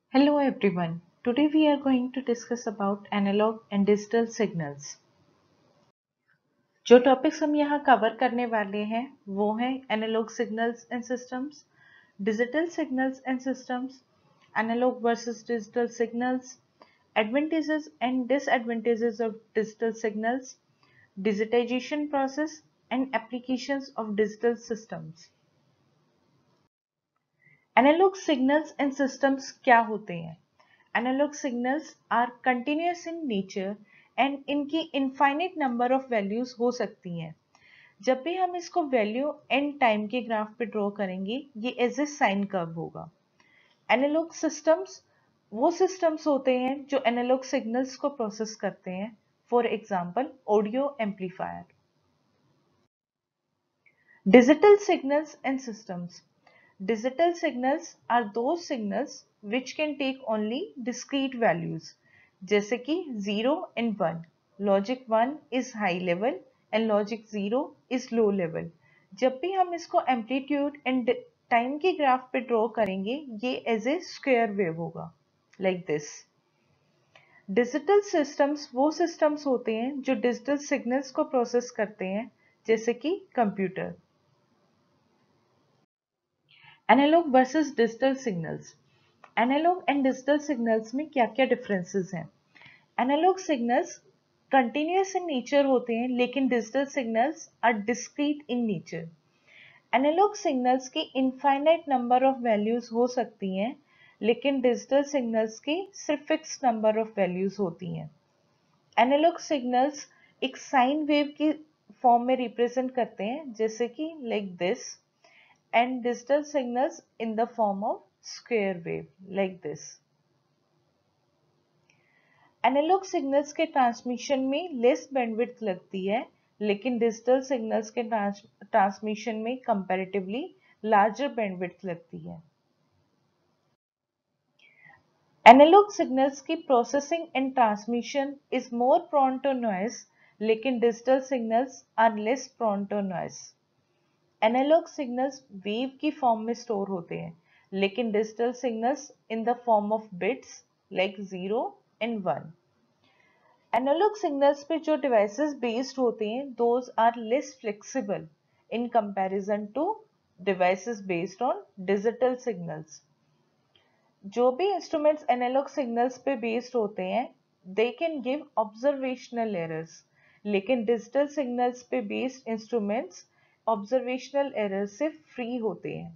Hello everyone. Today we are going to discuss about analog and digital signals. जो topics हम यहाँ cover करने वाले हैं वो हैं analogue signals and systems, digital signals and systems, analogue versus digital signals, advantages and disadvantages of digital signals, digitisation process and applications of digital systems. Analogue signals and systems क्या होते हैं? Analogue signals are continuous in nature and इनकी infinite number of values हो सकती हैं। जब भी हम इसको वैल्यू एंड टाइम के ग्राफ पे ड्रॉ करेंगे ये एज ए साइन कर्व होगा। एनालॉग सिस्टम्स वो सिस्टम्स होते हैं जो एनालॉग सिग्नल्स को प्रोसेस करते हैं, for example audio amplifier. Digital signals and systems. Digital signals are those signals which can take only discrete values, जैसे कि 0 and 1. Logic 1 is high level and logic 0 is low level. जब भी हम इसको amplitude and time के graph पे draw करेंगे ये एज ए स्क्वायर वेव होगा, like this. डिजिटल सिस्टम्स वो सिस्टम्स होते हैं जो डिजिटल सिग्नल्स को प्रोसेस करते हैं, जैसे कि computer. Analogue versus digital signals. Analogue and digital signals में क्या क्या डिफरेंसेस हैं? Analogue signals continuous in nature होते हैं लेकिन digital signals are discrete in nature. Analogue signals की इनफाइनाइट नंबर ऑफ वैल्यूज हो सकती हैं लेकिन डिजिटल सिग्नल्स की सिर्फ फिक्स नंबर ऑफ वैल्यूज होती हैं। एनालॉग सिग्नल्स एक साइन वेव की फॉर्म में रिप्रेजेंट करते हैं, जैसे कि like this, and digital signals in the form of square wave like this. Analogue signals के ट्रांसमिशन में लेस बैंडविड्थ लगती है लेकिन डिजिटल सिग्नल्स के ट्रांसमिशन में कंपैरेटिवली लार्जर बैंडविड्थ लगती है। एनालॉग सिग्नल्स की processing and transmission is more prone to noise लेकिन digital signals are less prone to noise. Analogue signals wave की फॉर्म में स्टोर होते हैं लेकिन digital signals in the form of bits like 0 and 1. Analogue signals पे जो devices based होते हैं those are less flexible in comparison to devices based on digital signals. जो भी इंस्ट्रूमेंट्स एनालॉग सिग्नल्स पे बेस्ड होते हैं they can give observational errors, लेकिन डिजिटल सिग्नल्स पे बेस्ड इंस्ट्रूमेंट्स ऑब्जर्वेशनल एरर से फ्री होते हैं।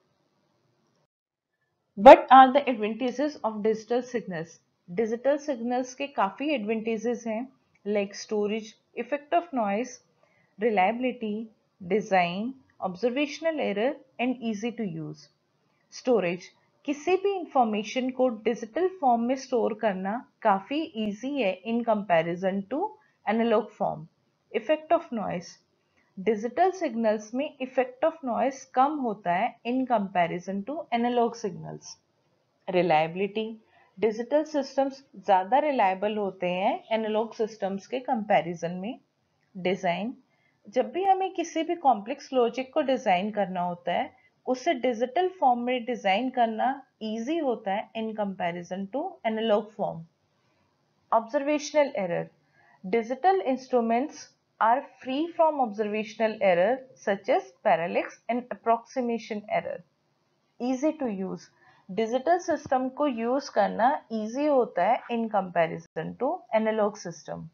What are the advantages of digital signals? Digital signals के काफ़ी एडवांटेजेस हैं, like storage, effect of noise, reliability, design, observational error and easy to use. Storage, किसी भी information को डिजिटल फॉर्म में स्टोर करना काफ़ी इजी है in comparison to analogue form. Effect of noise, digital signals में इफेक्ट ऑफ नॉइस कम होता है in comparison to analogue signals. Reliability, digital systems ज़्यादा रिलायबल होते हैं एनालॉग सिस्टम्स के कंपैरिजन में। डिज़ाइन, जब भी हमें किसी भी कॉम्प्लेक्स लॉजिक को डिज़ाइन करना होता है उसे डिजिटल फॉर्म में डिज़ाइन करना ईजी होता है in comparison to analogue form. Observational error, digital instruments are free from observational error such as parallax and approximation error. Easy to use, digital system को यूज करना इजी होता है in comparison to analogue system.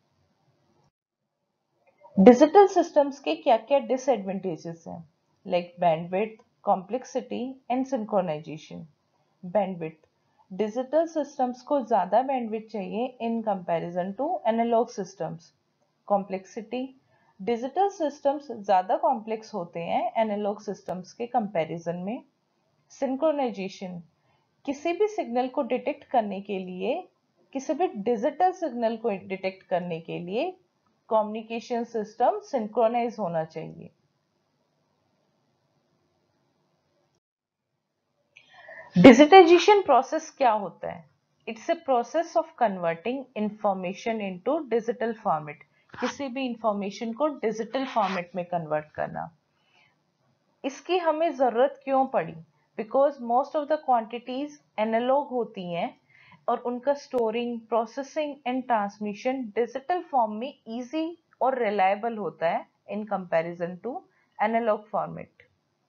Digital systems के क्या क्या disadvantages हैं, like bandwidth, complexity and synchronisation. Bandwidth, digital systems को ज्यादा बैंडविड्थ चाहिए in comparison to analogue systems. Complexity, digital systems ज़्यादा कॉम्प्लेक्स होते हैं एनालॉग सिस्टम्स के कंपैरिजन में। सिंक्रोनाइजेशन, किसी भी सिग्नल को डिटेक्ट करने के लिए, किसी भी डिजिटल सिग्नल को डिटेक्ट करने के लिए कम्युनिकेशन सिस्टम सिंक्रोनाइज होना चाहिए। डिजिटाइजेशन प्रोसेस क्या होता है? It's a process of converting information into digital format, किसी भी इंफॉर्मेशन को डिजिटल फॉर्मेट में कन्वर्ट करना। इसकी हमें जरूरत क्यों पड़ी? Because most of the quantities analogue होती हैं और उनका storing, processing and transmission digital form में इजी और रिलायबल होता है in comparison to analogue format.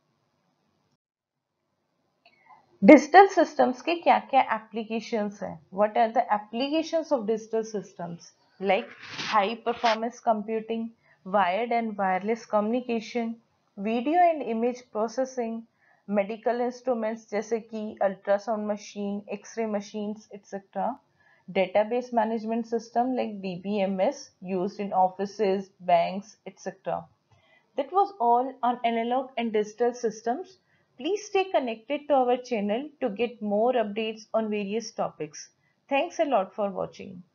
Digital systems के क्या क्या एप्लीकेशंस हैं? What are the applications of digital systems? Like high performance computing, wired and wireless communication, video and image processing, medical instruments जैसे कि ultrasound machine, X-ray machines et cetera, database management system like DBMS used in offices, banks, etc. That was all on analog and digital systems. Please stay connected to our channel to get more updates on various topics. Thanks a lot for watching.